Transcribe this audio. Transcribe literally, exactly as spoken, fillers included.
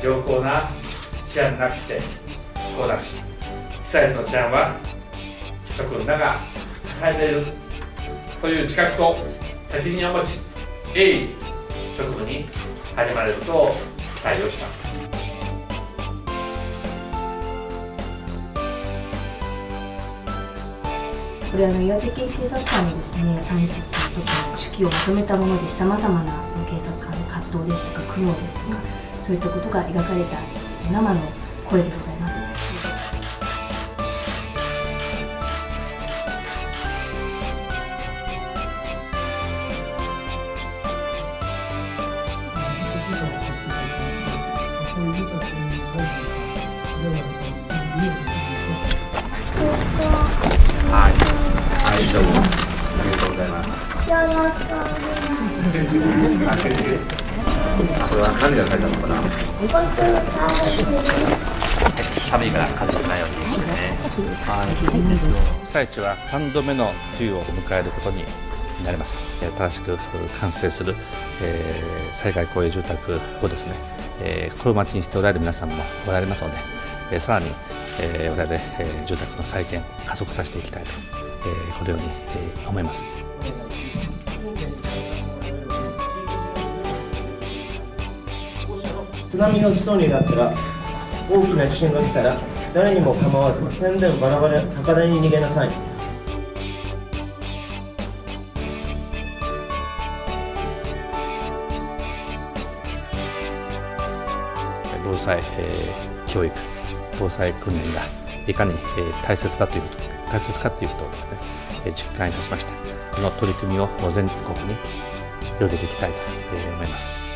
良好な治安なくして不幸なし、被災地の治安は諸君らが支えているという自覚と責任を持ち、鋭意職務に始まれることを期待をします。 これは岩手県警察官にですね、さんいちいちの時の手記をまとめたもので、さまざまなその警察官の葛藤ですとか苦悩ですとか、そういったことが描かれた生の声でございます。 はい、はい、どうもありがとうございます。よろしくお願いします。これは何が書いてあるのかな。寒いから風邪ひかないようにね。被災地はさんどめの冬を迎えることになります。正しく完成する、えー、災害公営住宅をですね、えー、心待ちにしておられる皆さんもおられますので、えー、さらにえー、我々、えー、住宅の再建加速させていきたいと、えー、このように、えー、思います。 津波の基礎になったら、大きな地震が来たら誰にも構わず線でバラバラ高台に逃げなさい。 防災、えー、教育防災訓練がいかに大切だということ大切かということをですね実感いたしました。この取り組みを全国に広げていきたいと思います。